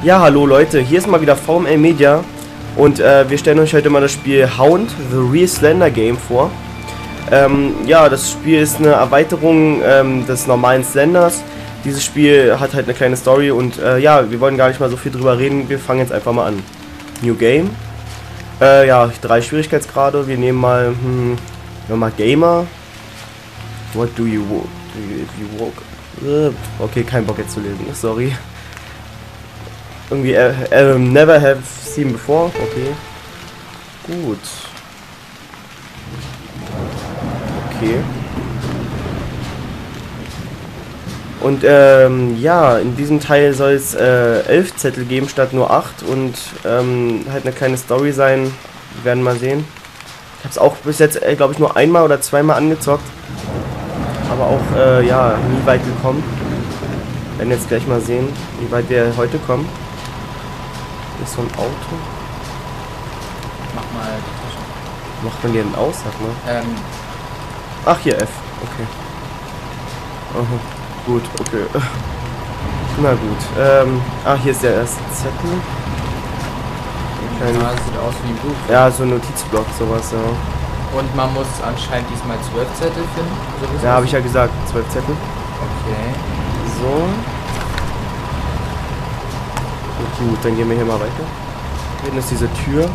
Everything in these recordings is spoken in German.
Ja, hallo Leute, hier ist mal wieder VML Media und wir stellen euch heute mal das Spiel Hound, The Real Slender Game vor. Ja, das Spiel ist eine Erweiterung des normalen Slenders. Dieses Spiel hat halt eine kleine Story und ja, wir wollen gar nicht mal so viel drüber reden, wir fangen jetzt einfach mal an. New Game. Ja, 3 Schwierigkeitsgrade, wir nehmen mal, mal Gamer. What do you walk? If you walk? Okay, kein Bock jetzt zu lesen, sorry. Irgendwie, never have seen before, okay. Gut. Okay. Und, ja, in diesem Teil soll es 11 Zettel geben statt nur 8 und halt eine kleine Story sein. Wir werden mal sehen. Ich habe es auch bis jetzt, glaube ich, nur einmal oder zweimal angezockt. Aber auch, ja, nie weit gekommen. Wir werden jetzt gleich mal sehen, wie weit wir heute kommen. Hier ist so ein Auto. Mach mal die Tasche. Macht man die denn aus, sag mal? Ach, hier F. Okay. Aha. Gut, okay. Na gut. Hier ist der erste Zettel. Ja, das sieht aus wie ein Buch. Ja, so ein Notizblock, sowas, ja. Und man muss anscheinend diesmal 12 Zettel finden. Ja, habe ich ja gesagt, 12 Zettel. Okay. So. Gut, dann gehen wir hier mal weiter. Hier hinten ist diese Tür.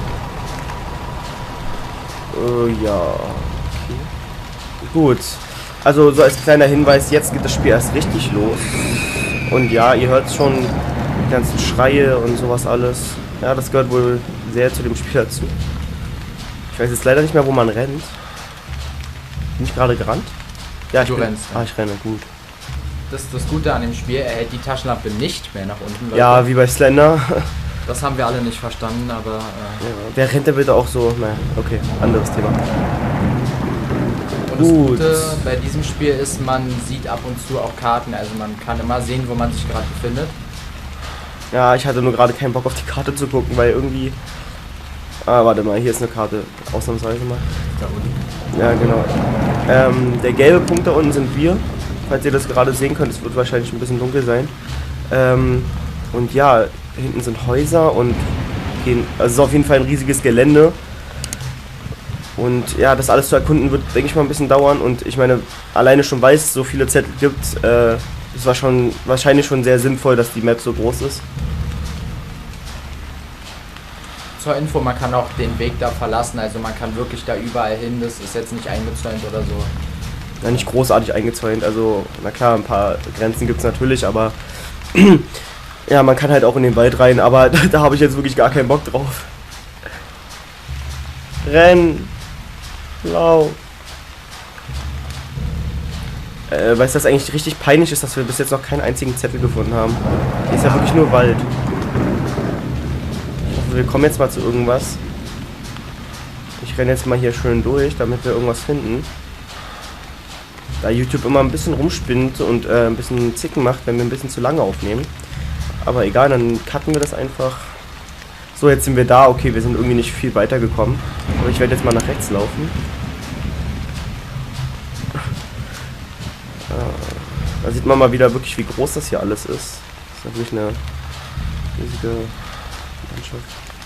Ja. Okay. Gut. Also so als kleiner Hinweis, jetzt geht das Spiel erst richtig los. Und ja, ihr hört schon die ganzen Schreie und sowas alles. Ja, das gehört wohl sehr zu dem Spiel dazu. Ich weiß jetzt leider nicht mehr, wo man rennt. Bin ich gerade gerannt? Ja, Du rennst. Ah, ich renne, gut. Das ist das Gute an dem Spiel, er hält die Taschenlampe nicht mehr nach unten. Leute. Ja, wie bei Slender. Das haben wir alle nicht verstanden, aber... Ja, wer rennt denn bitte auch so? Naja, okay, anderes Thema. Und das Gute bei diesem Spiel ist, man sieht ab und zu auch Karten, also man kann immer sehen, wo man sich gerade befindet. Ja, ich hatte nur gerade keinen Bock auf die Karte zu gucken, weil irgendwie... Ah, warte mal, hier ist eine Karte, ausnahmsweise mal. Da unten. Ja, genau. Der gelbe Punkt da unten sind wir. Falls ihr das gerade sehen könnt, es wird wahrscheinlich ein bisschen dunkel sein. Und ja, hinten sind Häuser und also es ist auf jeden Fall ein riesiges Gelände. Und ja, das alles zu erkunden wird, denke ich mal, ein bisschen dauern. Und ich meine, alleine schon weil es so viele Zettel gibt, es war schon wahrscheinlich schon sehr sinnvoll, dass die Map so groß ist. Zur Info, man kann auch den Weg da verlassen, also man kann wirklich da überall hin, das ist jetzt nicht eingezäunt oder so. Ja, nicht großartig eingezäunt, also na klar, ein paar Grenzen gibt es natürlich, aber ja, man kann halt auch in den Wald rein, aber da habe ich jetzt wirklich gar keinen Bock drauf. Renn! Lauf! Weißt du, was eigentlich richtig peinlich ist, dass wir bis jetzt noch keinen einzigen Zettel gefunden haben. Hier ist ja wirklich nur Wald. Ich hoffe, wir kommen jetzt mal zu irgendwas. Ich renne jetzt mal hier schön durch, damit wir irgendwas finden. Da YouTube immer ein bisschen rumspinnt und ein bisschen Zicken macht, wenn wir ein bisschen zu lange aufnehmen. Aber egal, dann cutten wir das einfach. So, jetzt sind wir da. Okay, wir sind irgendwie nicht viel weiter gekommen. Aber ich werde jetzt mal nach rechts laufen. Da sieht man mal wieder wirklich, wie groß das hier alles ist. Das ist natürlich eine riesige Landschaft.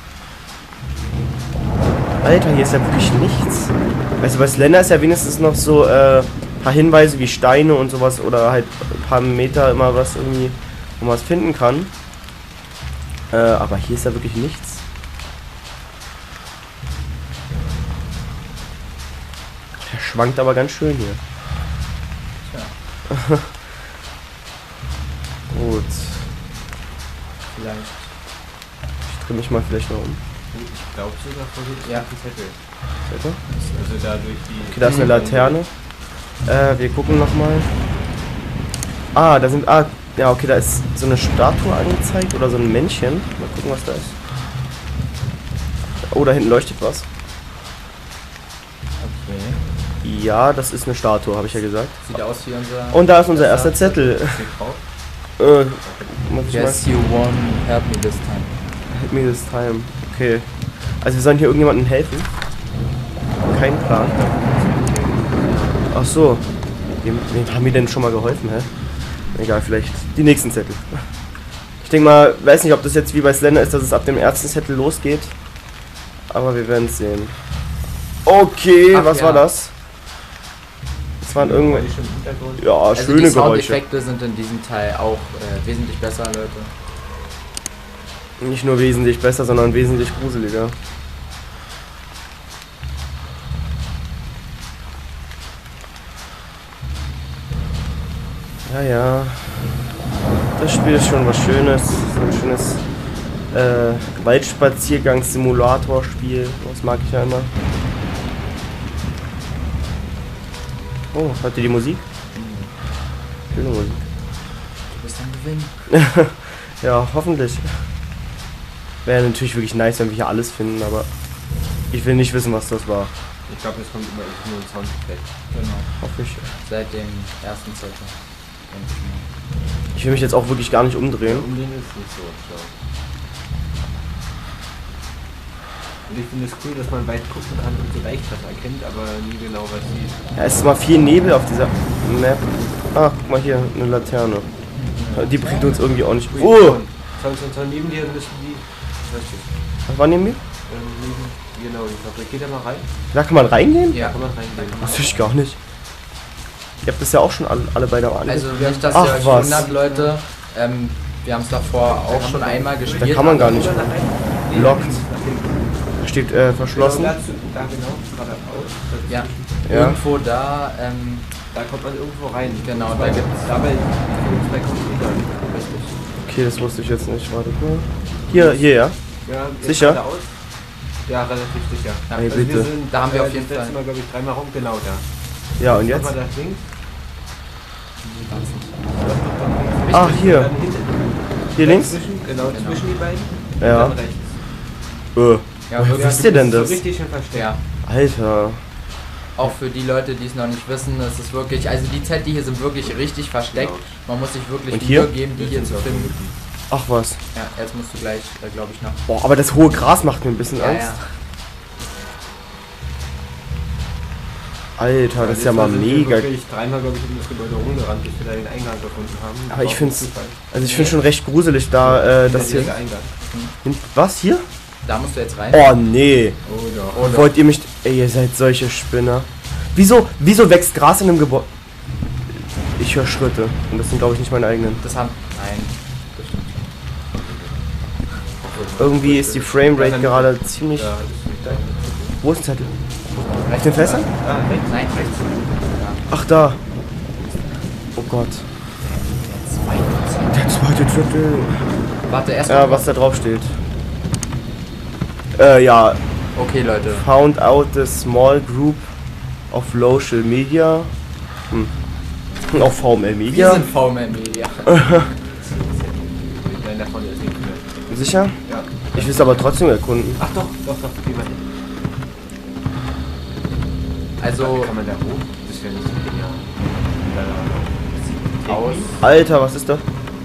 Alter, hier ist ja wirklich nichts. Weißt du, bei Slender ist ja wenigstens noch so paar Hinweise wie Steine und sowas oder halt ein paar Meter immer was irgendwie, wo man was finden kann. Aber hier ist ja wirklich nichts. Der schwankt aber ganz schön hier. Tja. Gut. Vielleicht. Ich drehe mich mal vielleicht noch um. Ich glaube sogar vorhin, ja, die Zettel. Zettel? Also da durch die... Okay, da ist eine Laterne. Wir gucken nochmal. Ah, da sind... Ah, ja, okay, da ist so eine Statue angezeigt oder so ein Männchen. Mal gucken, was da ist. Oh, da hinten leuchtet was. Okay. Ja, das ist eine Statue, habe ich ja gesagt. Sieht aus wie unser... Und da ist unser erster Zettel. Muss ich mal... Yes, you won. Help me this time. Help me this time. Okay. Also wir sollen hier irgendjemandem helfen. Kein Plan. Ach so. Wem haben wir denn schon mal geholfen, hä? Egal, vielleicht die nächsten Zettel. Ich denke mal, weiß nicht, ob das jetzt wie bei Slender ist, dass es ab dem ersten Zettel losgeht. Aber wir werden es sehen. Okay, was war das? Das waren irgendwelche... Ja, also schöne die Geräusche. Soundeffekte sind in diesem Teil auch wesentlich besser, Leute. Nicht nur wesentlich besser, sondern wesentlich gruseliger. Ja, ja. Das Spiel ist schon was Schönes. So ein schönes Waldspaziergangs-Simulator-Spiel. Das mag ich ja immer. Oh, hört ihr die Musik? Schöne Musik. Du bist am Gewinn. Ja, hoffentlich. Wäre natürlich wirklich nice, wenn wir hier alles finden, aber ich will nicht wissen, was das war. Ich glaube, es kommt immer nur ein Soundeffekt. Genau. Hoffe ich. Seit dem ersten Zettel. Ich will mich jetzt auch wirklich gar nicht umdrehen. Umdrehen ist nicht so schlau. Und ich finde es cool, dass man weit gucken kann und so leicht was erkennt, aber nie genau was sieht. Ja, es ist mal viel Nebel auf dieser Map. Ah, guck mal hier, eine Laterne. Die bringt uns irgendwie auch nicht. Oh! Neben dir müssen die... Was war neben mir? Genau, die Fabrik. Geht da mal rein? Da kann man reingehen? Ja, Kann man reingehen. Wusste ich gar nicht. Ihr habt das ja auch schon alle beide mal also nicht, dass Ach, ihr euch was. wundert, Leute. Wir haben es davor auch schon einmal gespielt. Da kann man gar nicht. Nee, Lockt. nach hinten. Da steht verschlossen. Genau, da genau, geradeaus. Ja, Ja. irgendwo da, Da kommt man irgendwo rein. genau, da gibt es... Dabei bei Computern. Richtig. Okay, das wusste ich jetzt nicht. Warte mal. Hier, ja. Ja, jetzt Sicher? geradeaus. Ja, relativ sicher. Ja, Ey, also bitte. Da haben wir auf jeden das letzte Fall... Mal, glaube ich, dreimal rum. Genau, da. Ja, und jetzt? Nochmal da links. Ah, hier. Dann hinten. Hier links? Genau, zwischen die beiden. Ja. Und dann rechts. Ja, Woher wirklich, wisst ihr denn das? So richtig schön versteckt. ja, Alter. auch für die Leute, die es noch nicht wissen, es ist wirklich... Also die Zettel hier sind wirklich richtig versteckt. Man muss sich wirklich Und hier? Mühe geben, die hier zu finden. Ach was. Ja, jetzt musst du gleich, glaube ich, noch... Boah, aber das hohe Gras macht mir ein bisschen Ja, Angst. ja. Alter, das ist ja mal mega. Ich dreimal, glaube ich, um das Gebäude rumgerannt, bis wir da den Eingang gefunden haben. Aber ich finde es, also ich finde schon recht gruselig da, das hier. Der Eingang. Was hier? Da musst du jetzt rein. Oh nee. Oh doch. Oder? Wollt ihr mich? Ey, ihr seid solche Spinner. Wieso wächst Gras in einem Gebäude? Ich höre Schritte und das sind glaube ich nicht meine eigenen. Das haben... Nein. Das stimmt schon. Irgendwie ist die Framerate gerade ziemlich. Ja, das ist nicht dein. Wo ist ein Zettel? Auf den Fässern? Ah, rechts. Nein, rechts. Ach da. Oh Gott. Der zweite Zettel. Warte, erst Ja, mal. was da drauf steht. Ja. Okay, Leute. Found out the small group of social media. Auf VML Wir Media. sind VML Media. Nein, da vorne ist nichts mehr. Sicher? Ja. Ich will es aber trotzdem erkunden. Ach doch, geh mal hin. Also Kann man da hoch? Das wäre nicht so genial. aus. Alter, was ist da? Ist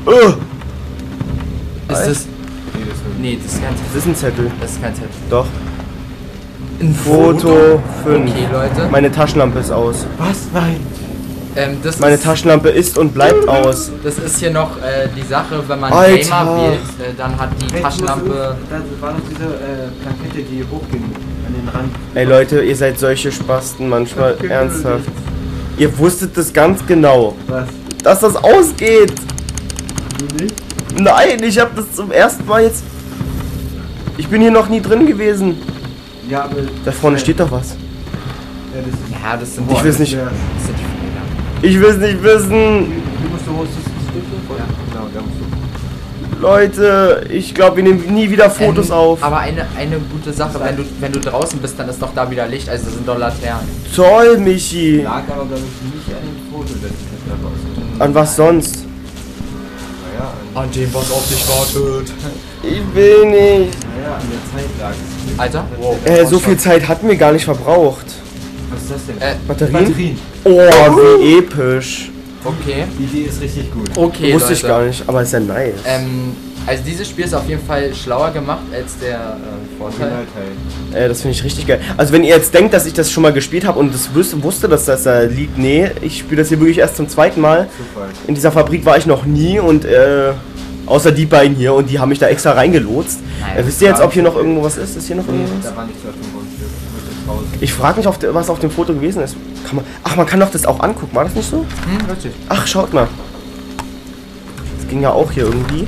das. Nee, das ist Nee, das ist kein Das ist ein Zettel. Das ist kein Zettel. Doch. Ein Foto 5. Okay, Leute. Meine Taschenlampe ist aus. Was? Nein! Meine Taschenlampe ist und bleibt aus. Das ist hier noch die Sache, wenn man Alter. Gamer wählt, dann hat die Taschenlampe. Da war noch diese Plakette, die hochging an den Rand. Ey Leute, ihr seid solche Spasten manchmal. Ernsthaft. Ihr wusstet das ganz genau. Was? Dass das ausgeht. Du nicht? Nein, ich habe das zum ersten Mal jetzt. Ich bin hier noch nie drin gewesen. Ja, aber... Da vorne steht doch was. Ja, das ist... Ja, das sind Ich will's nicht. Ja. Das sind die Fehler. Ich will es nicht wissen. Du musst so hoch, das Ja. Genau, da musst du... Leute, ich glaube, wir nehmen nie wieder Fotos auf. Aber eine gute Sache, wenn du draußen bist, dann ist doch da wieder Licht, also das sind doch Laternen. Toll, Michi. Lag aber, glaube ich, nicht an dem Foto, das ist da raus. An was sonst? Naja, An dem, was auf dich wartet. Ich will nicht. naja, an der Zeit lag es. Alter? Wow. So viel Zeit hatten wir gar nicht verbraucht. Was ist das denn? Batterien? Oh, wie episch. Okay. Die Idee ist richtig gut. Okay, Wusste ich Leute. gar nicht, aber ist ja nice. Also dieses Spiel ist auf jeden Fall schlauer gemacht als der Vorteil. Originalteil. Das finde ich richtig geil. Also wenn ihr jetzt denkt, dass ich das schon mal gespielt habe und das wusste, dass das da liegt, nee, ich spiele das hier wirklich erst zum zweiten Mal. Zufall. In dieser Fabrik war ich noch nie und Außer die beiden hier und die haben mich da extra reingelotst. Nein, Wisst ihr jetzt, ob hier noch irgendwo was ist? Ist hier noch irgendwas? Da war nichts auf dem Grundstück. Ich muss jetzt raus. Ich frage mich, was auf dem Foto gewesen ist. Man kann doch das auch angucken, war das nicht so? Richtig. Ach, schaut mal. Das ging ja auch hier irgendwie.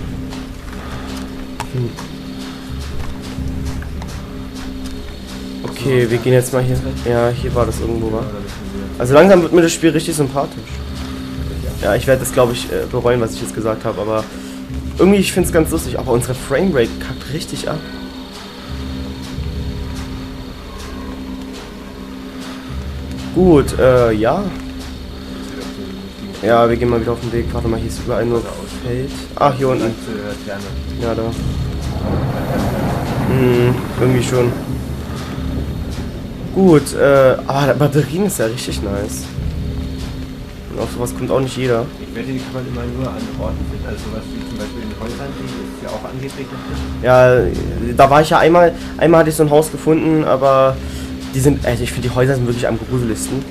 Okay, wir gehen jetzt mal hier. Ja, hier war das irgendwo, wa? Also langsam wird mir das Spiel richtig sympathisch. Ja, ich werde das, glaube ich, bereuen, was ich jetzt gesagt habe, aber irgendwie, ich finde es ganz lustig. Aber unsere Framerate kackt richtig ab. Gut, ja. Ja, wir gehen mal wieder auf den Weg. Warte mal, hier ist überall nur Feld. Ah, hier unten. Ja, da. Irgendwie schon. Gut, aber Batterien ist ja richtig nice. Und auf sowas kommt auch nicht jeder. Ich wette, die kann man immer nur an Orten finden. Also sowas wie zum Beispiel in Häusern, die ist ja auch angeblich noch. Ja, da war ich ja einmal hatte ich so ein Haus gefunden, aber die sind, also ich finde die Häuser sind wirklich am gruseligsten.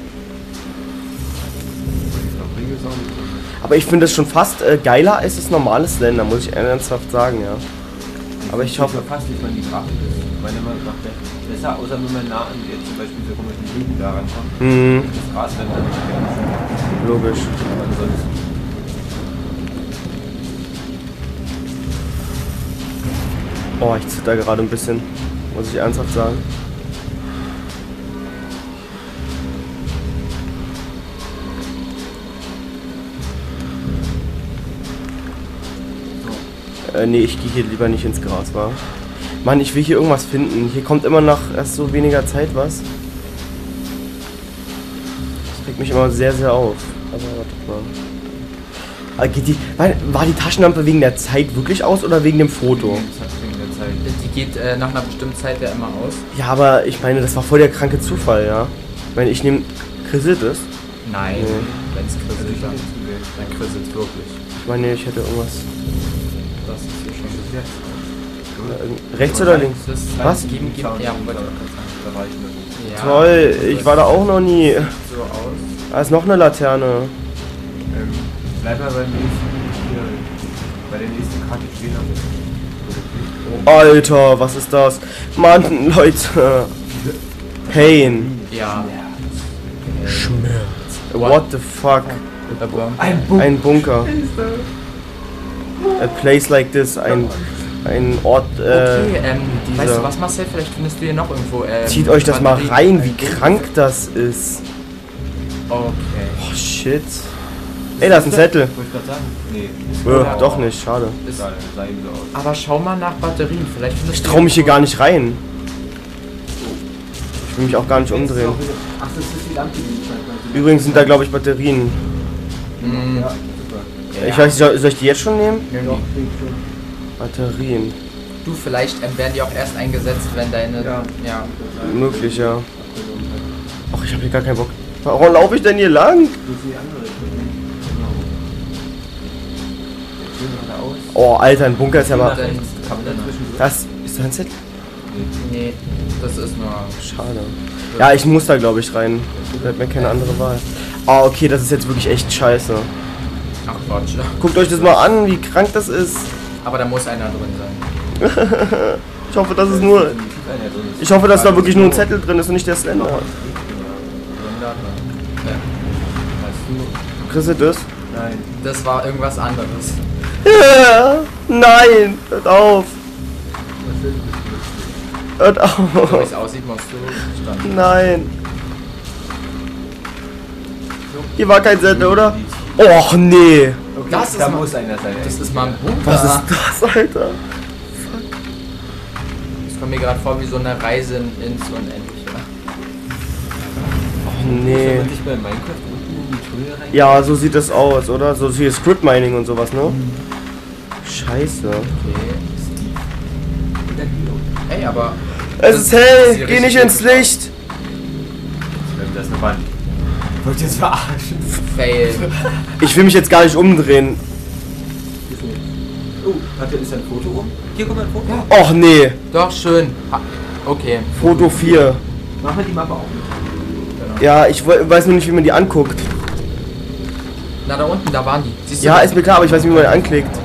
Aber ich finde es schon fast geiler als das normale Slender, muss ich ernsthaft sagen, ja. Aber ich hoffe... fast, wie man die Drachen ist. Meiner Meinung nach besser, außer wenn man nah an jetzt zum Beispiel so komischen Hüten da rankommt. Das Grasland dann nicht. Logisch. Aber ansonsten. Oh, ich zitter gerade ein bisschen, muss ich ernsthaft sagen. Nee, ich gehe hier lieber nicht ins Gras, wa? Mann, ich will hier irgendwas finden. Hier kommt immer noch erst so weniger Zeit was. Das regt mich immer sehr, sehr auf. Aber warte mal. War die Taschenlampe wegen der Zeit wirklich aus oder wegen dem Foto? Die geht nach einer bestimmten Zeit ja immer aus. Ja, aber ich meine, das war voll der kranke Zufall, ja. Ich meine, ich nehme... Krisselt es? Nein, wenn es krisselt, dann krisselt es wirklich. Ich meine, ich hätte irgendwas... Das ist hier schon gesetzt. Rechts oder links? Was? Ja, Toll, ich war da auch noch nie. So aus. Da ist noch eine Laterne. Bleib mal beim nächsten hier, bei der nächsten Karte stehen. Alter, was ist das? Mann, Leute. Pain. Ja. Schmerz. What the fuck? Ein Bunker. A place like this, ein Ort, okay, weißt du was, Marcel, vielleicht findest du hier noch irgendwo, zieht euch das mal rein, wie krank das ist. Okay. Oh, shit. Ey, da ist ein Zettel. Wollte ich gerade sagen? Nee. Doch nicht, schade. Aber schau mal nach Batterien, vielleicht findest Ich du... trau mich hier gar nicht rein. Ich will mich auch gar nicht umdrehen. Ach, das ist die Lampe, die Übrigens sind da, glaube ich, Batterien. Ja, super. Ich weiß nicht, soll ich die jetzt schon nehmen? Ja. Batterien. Du, vielleicht werden die auch erst eingesetzt, wenn deine... Ja. Möglich, ja. Ach, ich habe hier gar keinen Bock. Warum laufe ich denn hier lang? Oh, Alter, ein Bunker ist ja mal... Das ist da ein Zettel? Nee, das ist nur... Schade. Ja, ich muss da, glaube ich, rein. Ich habe mir keine andere Wahl. Ah, okay, das ist jetzt wirklich echt scheiße. Ach Quatsch. Guckt euch das mal an, wie krank das ist. Aber da muss einer drin sein. Ich hoffe, das ist nur... Ich hoffe, dass da wirklich nur ein Zettel drin ist und nicht der Slender. Kriegst du das? Nein. Das war irgendwas anderes. Ja, nein, hört auf. Hört So auf. wie es aussieht, musst du standen. Nein. Hier war kein Zettel, oder? Och, nee. Okay, Das ist da mal- muss einer sein. Das ist mal ein Bunker. Was ist das, Alter? Das kommt mir gerade vor wie so eine Reise ins Unendliche. Och, Muss nee. man sich bei Minecraft unten in die Tunnel rein? Ja, so sieht das aus, oder? So hier Script Mining und sowas, ne? Scheiße. Okay. Ey, aber... Es ist hell, geh nicht ins Licht. Das ist eine Wand. Wollt ihr jetzt verarschen? Fail. Ich will mich jetzt gar nicht umdrehen. Oh, warte, ist ein Foto um? Hier kommt ein Foto. Ja. Och, nee. Doch, schön. Okay. Foto 4. Machen wir die Mappe auch mit. Ja, ich weiß nur nicht, wie man die anguckt. Na, da unten, da waren die. Siehst du Ja, das? ist mir klar, aber ich weiß nicht, wie man die anklickt.